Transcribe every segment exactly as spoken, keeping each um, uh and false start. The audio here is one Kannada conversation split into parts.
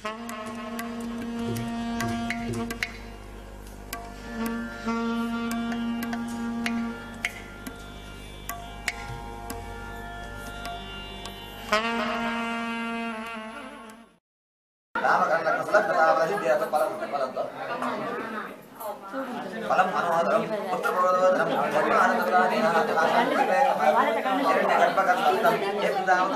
फलम मनोहरम पुत्र प्रबोधनम आनंददानेन हिरण्यगर्भगर्भस्थं एकदाम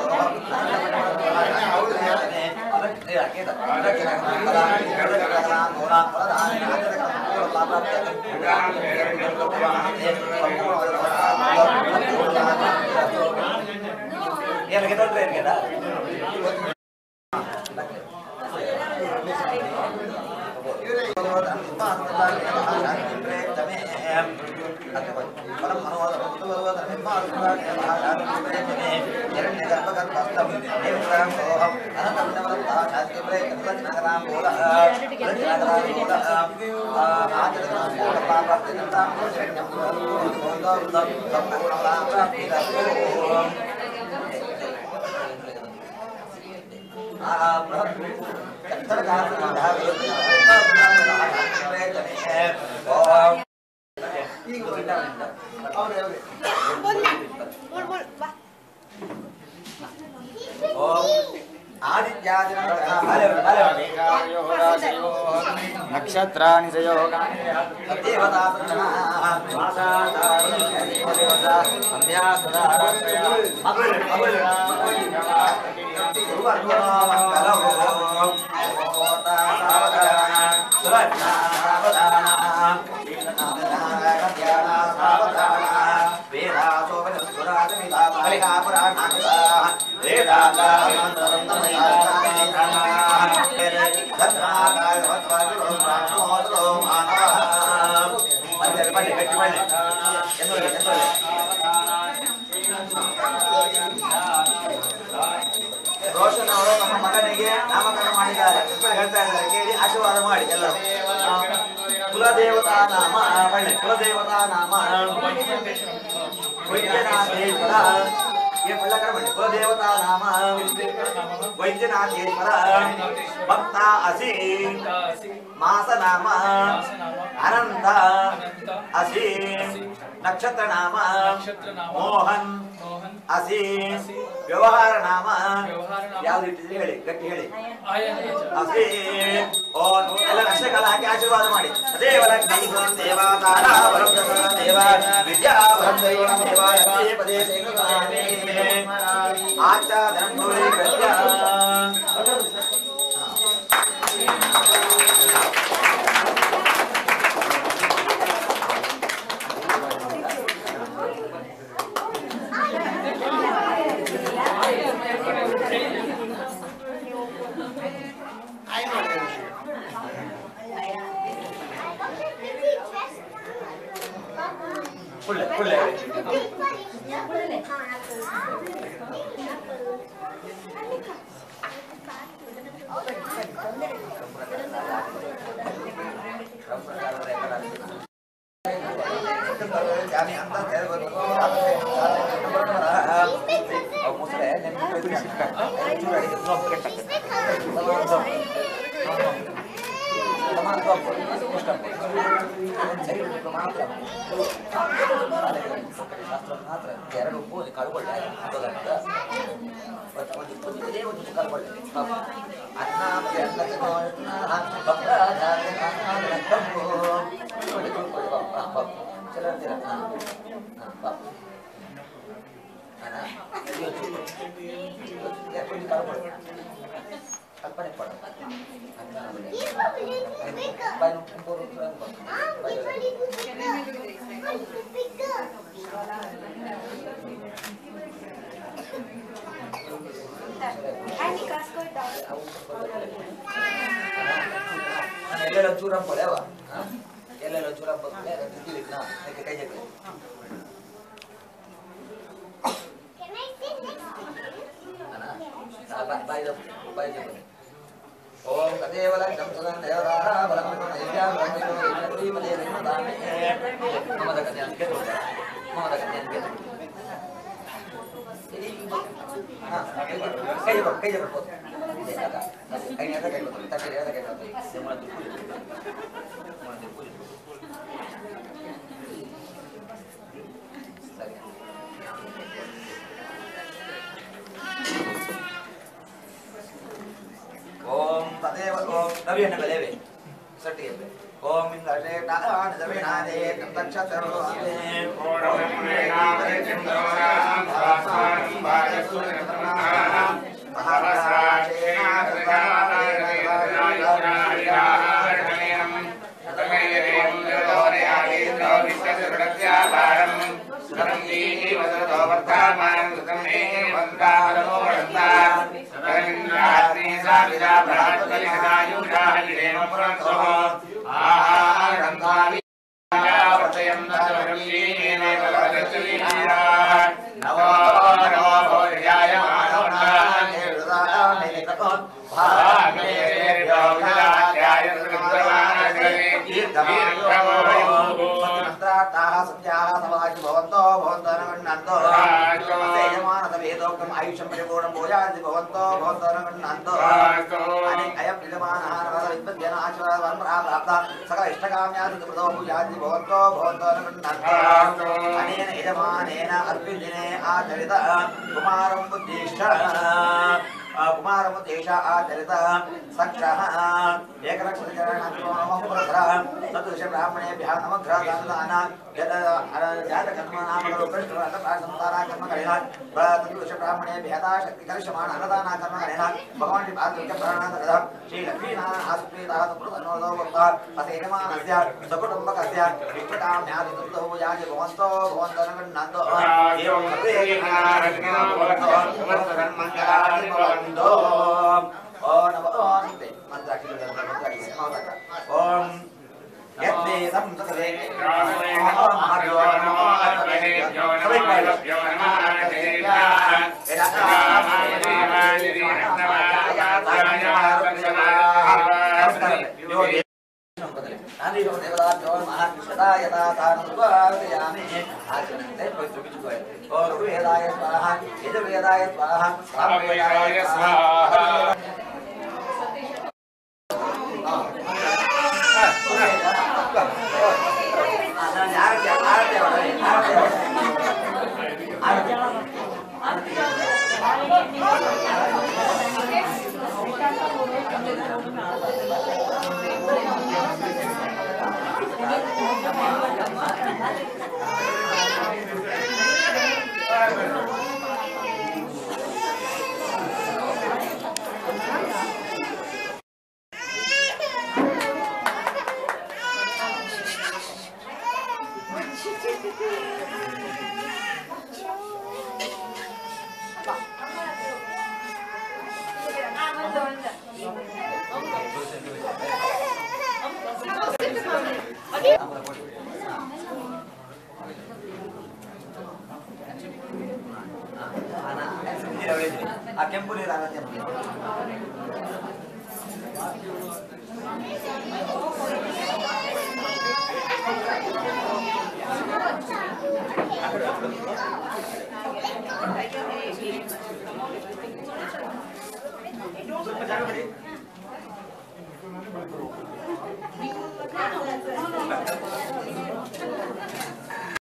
नक्षत्राणि संयोगानि ರೋಷನ್ ಅವರು ನಮ್ಮ ಮಗನಿಗೆ ನಾಮಕರಣ ಮಾಡಿದ್ದಾರೆ. ಹೇಳ್ತಾ ಇದ್ದಾರೆ, ಕೇಳಿ ಆಶೀರ್ವಾದ ಮಾಡಿ ಎಲ್ಲರೂ. ಕುಲದೇವತಾ ನಾಮ ಒಳ್ಳೆ ಕುಲದೇವತಾ ನಾಮ ವೈದ್ಯನಾಥೇಶ್ವರ ये पल्लकर बने कुलदेवता नाम वैद्यनाथेश्वर भक्ता असि मास नाम अनंत असि नक्षत्र नाम मोहन असि व्यवहार नाम याव इಟ್ಟಿದೆ ಹೇಳಿ ಗಟ್ಟಿ ಹೇಳಿ असि और ಎಲ್ಲ ನಕ್ಷತ್ರಗಳ ಹಾಕಿ ಆಶೀರ್ವಾದ ಮಾಡಿ. ದೇವರ ಕೈಗೊಂಡ ದೇವತಾರ ವರಪ್ರಸಾದ ದೇವ ವಿದ್ಯಾ ವರದೈವ ದೇವ ಪದೇ ಪದೇ ಸೇವಕಾಮೇ आचा धनभूरि प्रज्ञा पुल्ले पुल्ले जाने अंदर तेरे को और मुझे ने कोई भी शिक्षा चुराई ड्रॉप के टक तमाम ड्रॉप सिस्टम सही प्रमाण ಶಾಸ್ತ್ರ ಮಾತ್ರ ಎರಡು ಪೂಜೆ ಕಳ್ಕೊಳ್ಳೆ ಅದರಂತ ಒಂದು ಒಂದು ಇದೇ ಒಂದು ಕಳ್ಕೊಳ್ಳೆ ಅನ್ನ ಅನ್ನ ಭಕ್ತ ಚಲಂತೀರ ಕಳ್ಕೊಳ್ಳೆ ಕಲ್ಪನೆ ಪಡ ಎಲ್ಲೆಲ್ಲ ಚೂರಂ ಪಡೆ ಅವ ಎಲ್ಲೆಲ್ಲ ಚೂರಂ ಪಡೆ ತಿಂದಿಲಿಕ್ಕೆ ನಾ ಅದಕ್ಕೆ ಕೈ ಜಗ್ಲಿ ಬಾಯ್ ಬಾಯ್ ಜಗ್ಲಿ ओम कदेवल जमसदन देवदार बलमनो नैया बलमनो इन्द्री मदे नमदामे ममद कन्यान के ममद कन्यान के हां कई जब कई जब Ini ada kayak betul, tapi ada kayak betul. Dia mulai terpulih. Mulai terpulih. Om Tade Om Nabi Nabi Lewe. Sati Lewe. Om Indra Dana Nabi Nade Kantakshataro Ame. Om Nade Chandra Bhasan Bhajasunatana Mahasrajena Radha Tadayam Dore Adindra Visasuratsyaparam Surangi Vasato Vartaman Sutame Vandaro Vandar Sarindratri Savida Bharatali Sadayuda Hidema Puransoho Aharam Dhavi Patayam Dharamli Neva Vadachali Hira Navo Navo Bhojaya Manavana Nirudaya Nirudaya Bhagavate Vyogajaya Srindravana Jari Kirtamo Taha Satyaha Savaju Bhavanto Bhavantana Gannanto Sejamana Savedokam Ayusham Paripuram Bhojati Bhavanto Bhavantana Gannanto Anik Ayam Pridamana Hanavada Vidpadyana Achara Varmara Prapta Sakala Ishtakamya Siddhaprado Bhojati Bhavanto Bhavantana Gannanto Anena Idamanena Arpindine Acharita Kumaram Buddhishta Kumaram Buddhisha Acharita Sakshaha Ekalakshacharanatmamamapurasara Satusha Brahmane Bhyanamagra Dandana Jata Karmanamagaro Prishtra Santara Karma Karina Satusha Brahmane Bhyata Shakti Karishamana Anadana Karma Karina Bhagavan Dipatruka Pranadara Shri Lakshmina Asprita Sapuranodo Vakta Asenamanasya Sakutumbakasya Vishtakamyadi Tutto Yaji Bhavanto Bhavantana Gannanto Evam Sarvena Rajna Bhavanto Samasaran Mangalani Bhavanto Om Namo Om Mantra Kita Mantra Kita Om Yatti Sam Sakale Om Hariyo Namo Atmane Sampai baik Yo Namo Atmane Edaka Mani Mani Namaya Tanya Tanya Yo Nanti kalau dewa Dewa Maha Krishna Yata Tanu Dwarayami Ajaran Saya pergi juga ya Om Vedaya Swaha Itu Vedaya Swaha Sam Vedaya Swaha Akan boleh rangatnya boleh. Ada